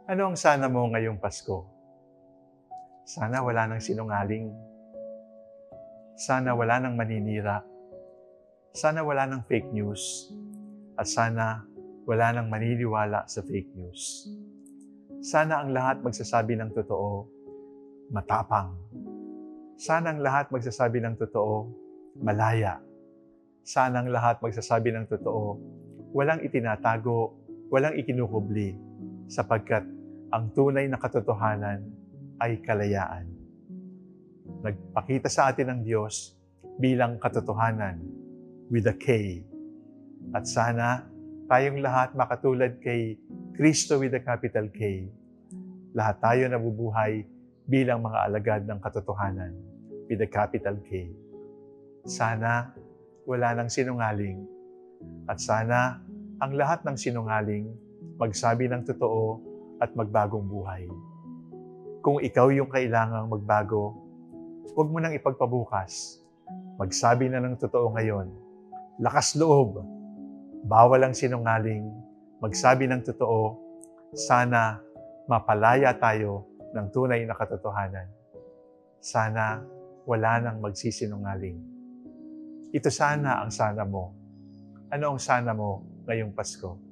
Ano ang sana mo ngayong Pasko? Sana wala nang sinungaling. Sana wala nang maninira. Sana wala nang fake news. At sana wala nang maniniwala sa fake news. Sana ang lahat magsasabi ng totoo, matapang. Sana ang lahat magsasabi ng totoo, malaya. Sana ang lahat magsasabi ng totoo, walang itinatago, walang ikinuhubli, sapagkat ang tunay na katotohanan ay kalayaan. Nagpakita sa atin ng Diyos bilang katotohanan with a K. At sana tayong lahat makatulad kay Kristo with a capital K. Lahat tayo nabubuhay bilang mga alagad ng katotohanan with a capital K. Sana wala nang sinungaling. At sana ang lahat ng sinungaling magsabi ng totoo at magbagong buhay. Kung ikaw yung kailangang magbago, huwag mo nang ipagpabukas. Magsabi na ng totoo ngayon. Lakas loob. Bawal ang sinungaling. Magsabi ng totoo. Sana mapalaya tayo ng tunay na katotohanan. Sana wala nang magsisinungaling. Ito sana ang sana mo. Ano ang sana mo ngayong Pasko?